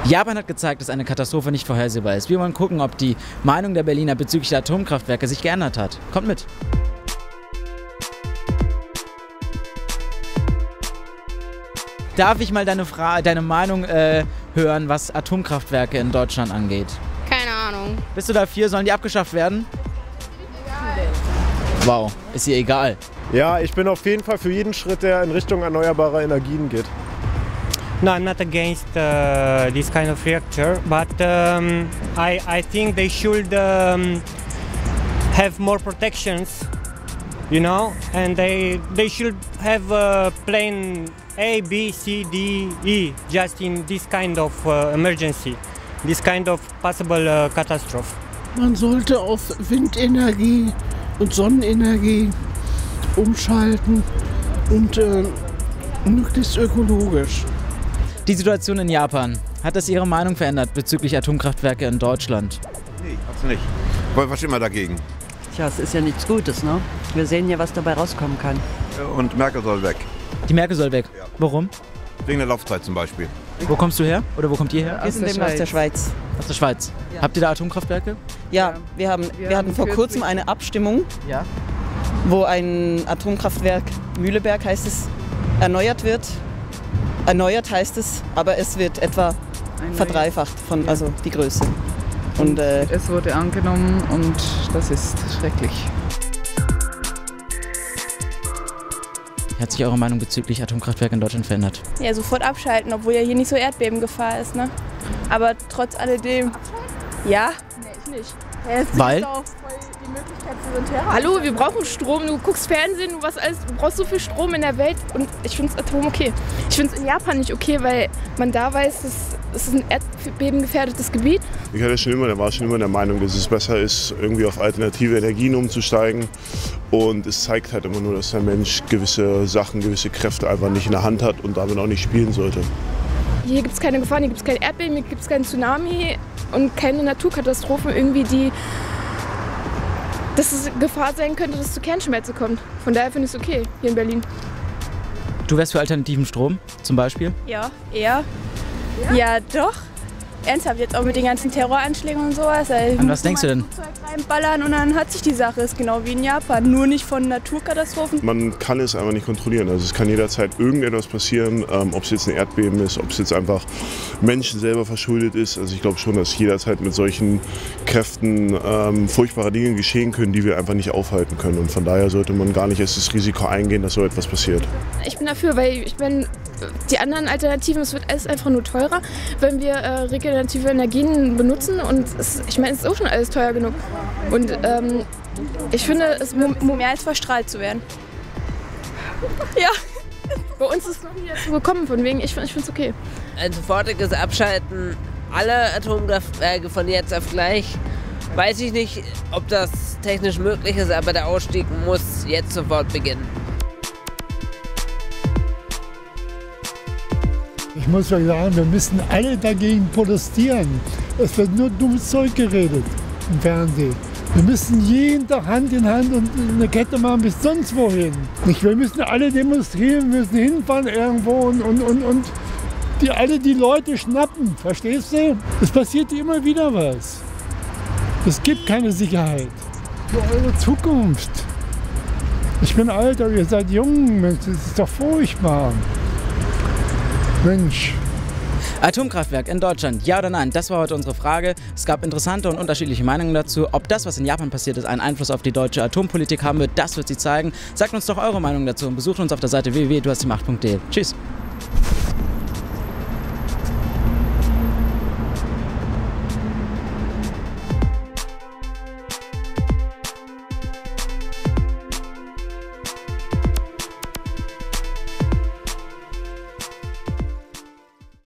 Japan hat gezeigt, dass eine Katastrophe nicht vorhersehbar ist. Wir wollen gucken, ob die Meinung der Berliner bezüglich der Atomkraftwerke sich geändert hat. Kommt mit! Darf ich mal deine Meinung hören, was Atomkraftwerke in Deutschland angeht? Keine Ahnung. Bist du dafür? Sollen die abgeschafft werden? Wow, ist ihr egal. Ja, ich bin auf jeden Fall für jeden Schritt, der in Richtung erneuerbarer Energien geht. No, I'm not against this kind of reactor, but I think they should have more protections, you know, and they should have plan A, B, C, D, E, just in this kind of emergency, this kind of possible catastrophe. Man sollte auf Windenergie und Sonnenenergie umschalten und möglichst ökologisch. Die Situation in Japan, hat das Ihre Meinung verändert bezüglich Atomkraftwerke in Deutschland? Nee, hat's nicht. Weil was immer dagegen. Tja, es ist ja nichts Gutes, ne? Wir sehen ja, was dabei rauskommen kann. Und Merkel soll weg. Die Merkel soll weg? Ja. Warum? Wegen der Laufzeit zum Beispiel. Wo kommst du her? Oder wo kommt ihr her? Aus der Schweiz. Aus der Schweiz. Ja. Habt ihr da Atomkraftwerke? Ja, wir hatten vor kurzem eine Abstimmung, Ja. wo ein Atomkraftwerk, Mühleberg heißt es, erneuert wird. Erneuert heißt es, aber es wird etwa verdreifacht, also die Größe. Und es wurde angenommen und das ist schrecklich. Hat sich eure Meinung bezüglich Atomkraftwerke in Deutschland verändert? Ja, sofort abschalten, obwohl ja hier nicht so Erdbebengefahr ist, ne? Aber trotz alledem. Ja? Nee, ich nicht. Weil? Hallo, wir brauchen Strom. Du guckst Fernsehen, du brauchst so viel Strom in der Welt und ich finde Atom okay. Ich finde es in Japan nicht okay, weil man da weiß, es ist ein erdbebengefährdetes Gebiet. Der war schon immer der Meinung, dass es besser ist, irgendwie auf alternative Energien umzusteigen. Und es zeigt halt immer nur, dass der Mensch gewisse Sachen, gewisse Kräfte einfach nicht in der Hand hat und damit auch nicht spielen sollte. Hier gibt es keine Gefahren, hier gibt es kein Erdbeben, hier gibt es keinen Tsunami und keine Naturkatastrophen irgendwie, dass es Gefahr sein könnte, dass es zu Kernschmelze kommt. Von daher finde ich es okay, hier in Berlin. Du wärst für alternativen Strom zum Beispiel? Ja, eher. Ja, doch. Ernsthaft, jetzt auch mit den ganzen Terroranschlägen und sowas. An was denkst du denn? Flugzeug reinballern und dann hat sich die Sache, ist genau wie in Japan, nur nicht von Naturkatastrophen. Man kann es einfach nicht kontrollieren. Also es kann jederzeit irgendetwas passieren, ob es jetzt ein Erdbeben ist, ob es jetzt einfach Menschen selber verschuldet ist. Also ich glaube schon, dass jederzeit mit solchen Kräften furchtbare Dinge geschehen können, die wir einfach nicht aufhalten können. Und von daher sollte man gar nicht erst das Risiko eingehen, dass so etwas passiert. Ich bin dafür, weil die anderen Alternativen, es wird alles einfach nur teurer, wenn wir regenerative Energien benutzen und ich meine, es ist auch schon alles teuer genug. Und ich finde, es muss mehr als verstrahlt zu werden. Ja, bei uns ist es noch nie dazu gekommen, von wegen, ich finde es okay. Ein sofortiges Abschalten aller Atomkraftwerke von jetzt auf gleich. Weiß ich nicht, ob das technisch möglich ist, aber der Ausstieg muss jetzt sofort beginnen. Ich muss ja sagen, wir müssen alle dagegen protestieren. Es wird nur dummes Zeug geredet im Fernsehen. Wir müssen jeden Tag Hand in Hand und eine Kette machen bis sonst wohin. Wir müssen alle demonstrieren, wir müssen hinfahren irgendwo und die Leute schnappen. Verstehst du? Es passiert immer wieder was. Es gibt keine Sicherheit für eure Zukunft. Ich bin alt, aber ihr seid jung, Mensch, das ist doch furchtbar. Mensch. Atomkraftwerk in Deutschland, ja oder nein? Das war heute unsere Frage. Es gab interessante und unterschiedliche Meinungen dazu. Ob das, was in Japan passiert ist, einen Einfluss auf die deutsche Atompolitik haben wird, das wird sie zeigen. Sagt uns doch eure Meinung dazu und besucht uns auf der Seite www.duhastdiemacht.de. Tschüss!